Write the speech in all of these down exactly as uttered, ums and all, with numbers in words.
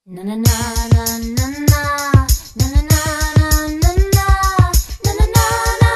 Na na na na na na na na na na na na na na na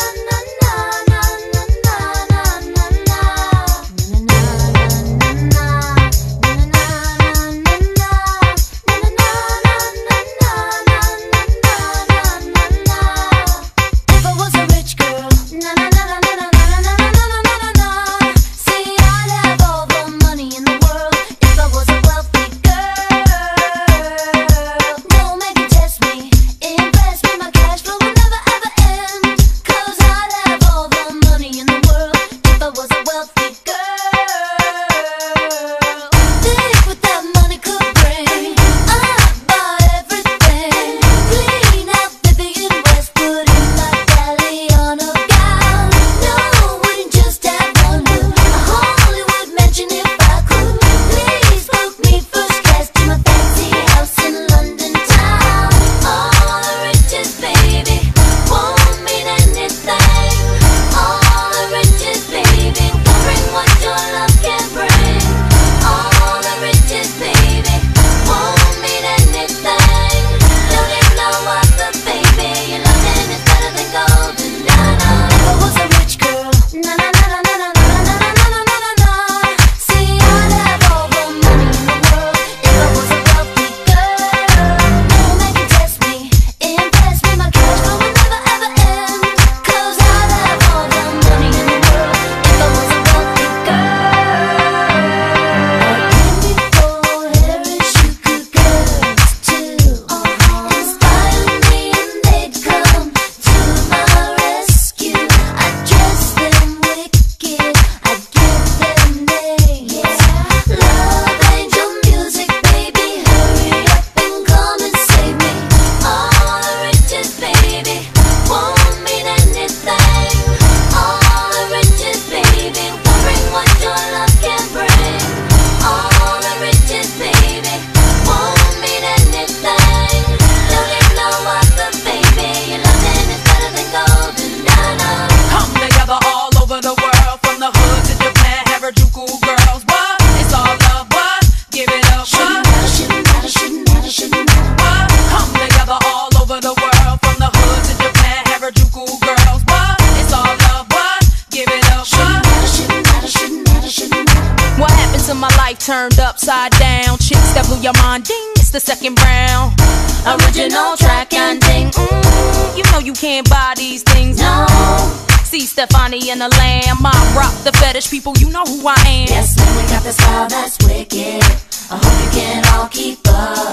Turned upside down, chicks that blew your mind, ding, it's the second round. Original track and ding, mm, you know you can't buy these things, no. See Stefani and the Lamb, I rock the fetish people, you know who I am. Yes, man, we got the style that's wicked, I hope you can all keep up.